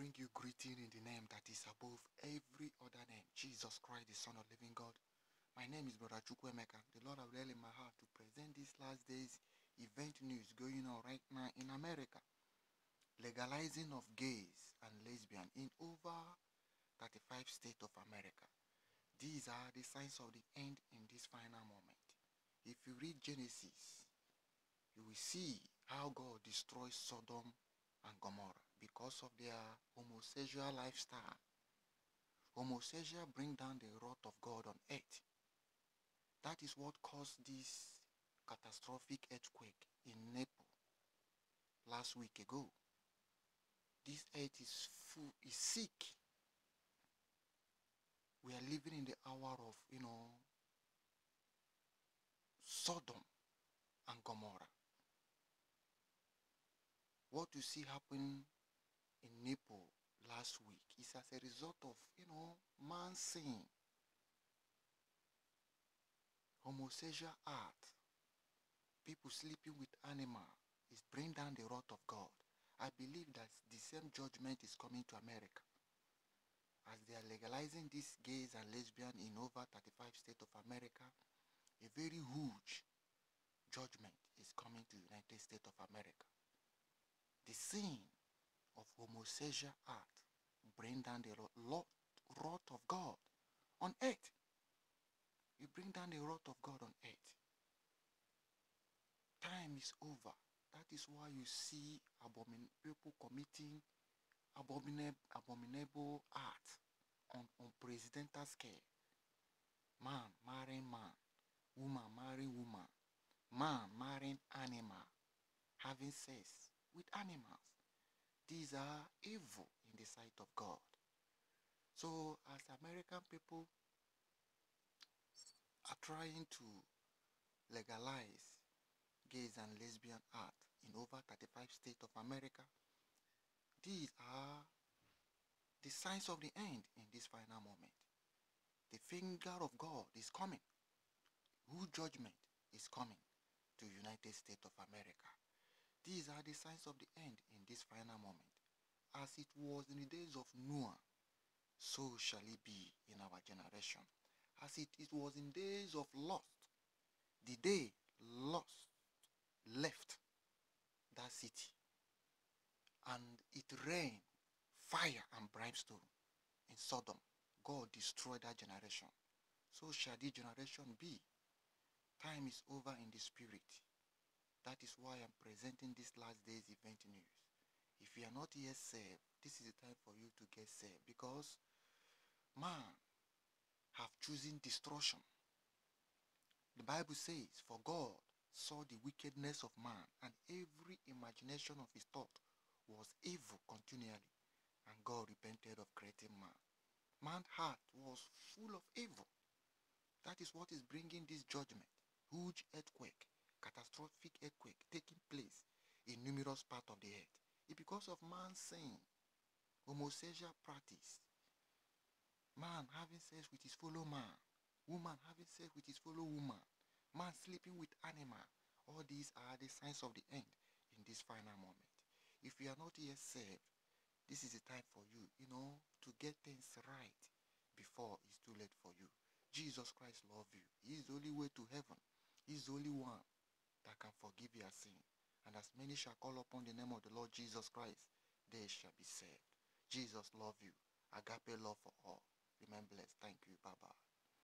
bring you greeting in the name that is above every other name, Jesus Christ, the Son of the living God. My name is Brother Chukwemeka. The Lord have laid in my heart to present these last days event news going on right now in America. Legalizing of gays and lesbians in over 35 states of America. These are the signs of the end in this final moment. If you read Genesis, you will see how God destroys Sodom and Gomorrah because of their homosexual lifestyle. Homosexual bring down the wrath of God on earth. That is what caused this catastrophic earthquake in Nepal last week ago. This earth is sick. We are living in the hour of, Sodom and Gomorrah. What you see happen in Nepal last week is as a result of, man's sin. Homosexual act, people sleeping with animals, is bring down the wrath of God. I believe that the same judgment is coming to America. As they are legalizing these gays and lesbians in over 35 states of America, a very huge judgment is coming to the United States of America. The sin of homosexual act bring down the wrath of God on earth. You bring down the wrath of God on earth. Time is over. That is why you see people committing abominable acts on presidential scale. Man marrying man, woman marrying woman, man marrying animal, having sex with animals. These are evil in the sight of God. So as American people are trying to legalize gays and lesbian act in over 35 states of America, these are the signs of the end in this final moment. The finger of God is coming. Whose judgment is coming to United States of America. These are the signs of the end in this final moment. As it was in the days of Noah, so shall it be in our generation. As it was in days of Lot, the day Lot left that city, and it rained fire and brimstone in Sodom. God destroyed that generation. So shall this generation be. Time is over in the spirit. That is why I'm presenting this last day's event news. If you are not yet saved, this is the time for you to get saved, because man have chosen destruction. The Bible says, for God saw the wickedness of man, and every imagination of his thought was evil continually, and God repented of creating man. Man's heart was full of evil. That is what is bringing this judgment. Huge earthquake, catastrophic earthquake taking place in numerous parts of the earth. It's because of man's sin, homosexual practice, man having sex with his fellow man, woman having sex with his fellow woman, man sleeping with animal. All these are the signs of the end in this final moment. If you are not yet saved, this is the time for you, to get things right before it's too late for you. Jesus Christ loves you. He is the only way to heaven. He is the only one that can forgive your sin. And as many shall call upon the name of the Lord Jesus Christ, they shall be saved. Jesus loves you. Agape love for all. Remain blessed.